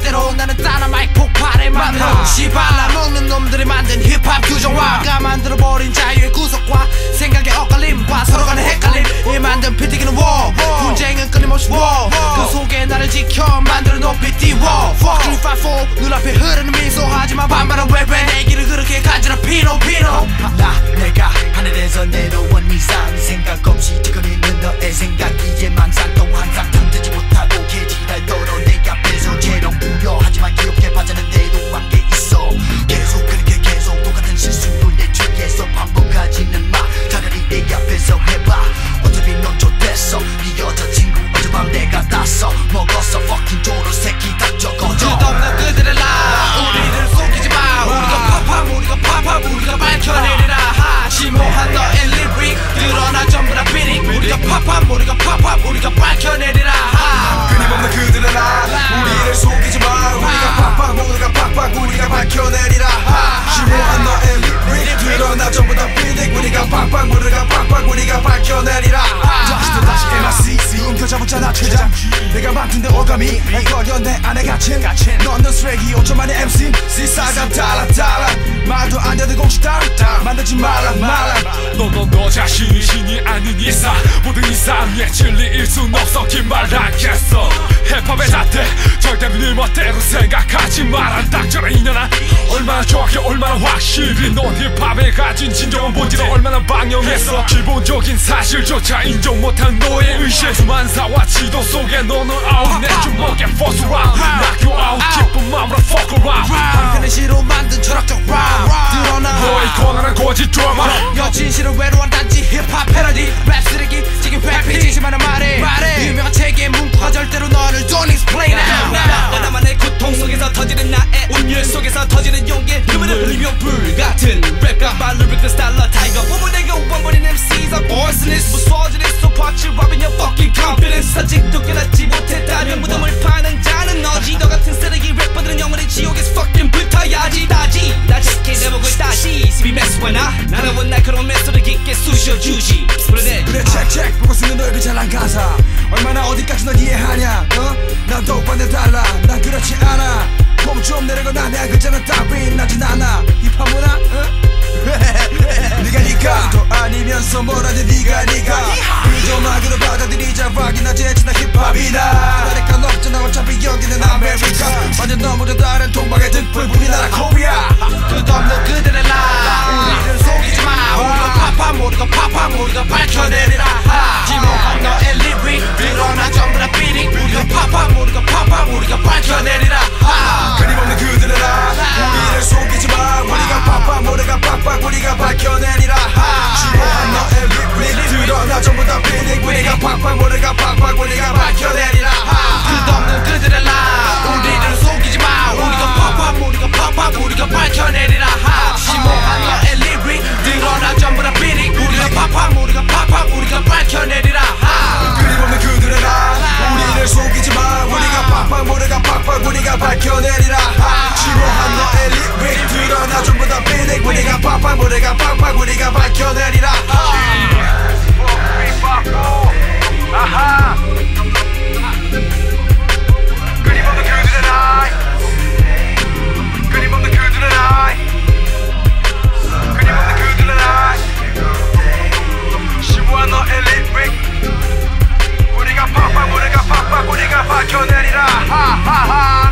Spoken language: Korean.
절대로 나는 다이나마이트 폭발의 만화 시발라 먹는 놈들이 만든 힙합 규정화가 만들어버린 자유의 구속과 생각의 엇갈림과 서로 간의 헷갈림 이 만든 피튀기는 war 분쟁은 끊임없이 war 그 속에 나를 지켜 만들어 높이 띄워 Fuck 3, 5, 4 눈앞에 흐르는 미소 하지만 반발은 왜 내 길을 그렇게 간지러 피노 나 내가 하늘에서 내려온 이상 생각 없이 지금 있는 너의 생각 이제 망상 또 항상 탐지지 못하고 개지랄 떨어 내 앞에서 재롱 부려 하지만 귀엽게 봐자는데도 한게 있어 계속 그렇게 계속 똑같은 실수를 내 뒤에서 반복하지는 마 차라리 내 앞에서 해봐 어차피 넌 좆됐어 네 여자친구 어젯밤 내가 땄어 먹었어 fucking 조로 새끼 다 적어줘 끝없는 그들의 라 우리를 속이지 마 우리가 팝팝 우리가 밝혀내리라 심오한 너의 리릭 드러나 전부 다 비릭 우리가 팝팝 우리가 밝혀내리라 끊임없는 그들의 라 우리를 속이지 마 우리가 팝팝 우리가 밝혀내리라 심오한 너의 리릭 드러나 전부 다 비릭 우리가 팝팝 우리가 밝혀내리라 다시 MASS 움켜잡았잖아 최장 내가 맡은데 어감이 날 걸려 내 안에 갇힌 너는 쓰레기 5초 만에 MC 시사가 달라 말도 안 되는 공식 따윈 만들지 말라 너 자신이 신이 아닌 이상 모든 이상의 진리일 순 없어 긴 말 하겠어 힙합의 잣대 절대로 네 멋대로 생각하지 마라 닥쳐라 이년아 얼마나 정확해 얼마나 확실히 넌 힙합에 가진 진정한 본질은 얼마나 방영했어 기본적인 사실조차 인정 못한 너의 의식 수만사와 지도 속에 너는 아웃 내 주먹에 force around knock you out 기쁜 마음으로 fuck around 한편의 시로 만든 철학적 rhyme 드러나 너의 권한한 거짓 드라마 여진실은 외로운 단지 힙합 패러디 랩 쓰레기 지금 랩이 진심하는 말해 유명한 책의 문구가 절대로 너를 don't explain now 나만의 고통 속에서 터지는 나의 운율 속에서 터지는 용기 눈물을 흘리며 불같은 랩과 말로 그 스타일러 타이거 뿜어내고 원본인 MC's are arsonist 무서워지는 소파츠 rapping your fucking confidence 아직도 깨닫지 못했다면 무덤을 파는 자는 너지 너 같은 쓰레기 래퍼들은 영원히 지옥에서 fucking 붙어야지 다지 나직히 내 목을 따지 CBMass 와나 날아온 날카로운 메소드 깊게 쑤셔주지 그래 체크 보고 쓰는 너의 그 잘난 가사 얼마나 어디까지 널 이해하냐 난 똑반대 달라 난 그렇지 않아 폼 좀 내려가 내 글자는 따윈 나진 않아 힙합 문화 네가 또 아니면서 뭐라지 네가 그저 막으로 받아들이자 락이나 재치나 힙합이나 다를 건 없잖아 어차피 여기는 아메리카 완전 너무도 다른 동방의 득불 우리나라 코리아 끝없는 그들의 라 우리를 속이지 마 우리가 팝팝 우리가 밝혀내리라 심오한 너의 리릭 드러나 전부 다 비릭 우리가 팝팝 우리가 밝혀내리라 끊임없는 그들의 라 우리를 속이지 마 우리가 팝팝 우리가 밝혀내리라 심오한 너의 리릭 드러나 전부 다 비릭 우리가 팝팝 우리가 밝혀내리라 끝없는 그들의 라 우리를 속이지 마 우리가 팝팝 우리가 밝혀내리라 심오한 너의 리릭 드러나 전부 다 비릭 우리가 팝팝 우리가 밝혀내리라 끊임없는 그들의 라 우리를 속이지 마 우리가 팝팝 우리가 밝혀내리라 심오한 너의 리릭 드러나 전부 다 비릭 우리가 팝팝 우리가 밝혀내리라 아하 끊임없는 그들의 라 끊임없는 그들의 라 끊임없는 그들의 라 심오한 너의 리릭 우리가 팝팝 우리가 밝혀내리라 하하하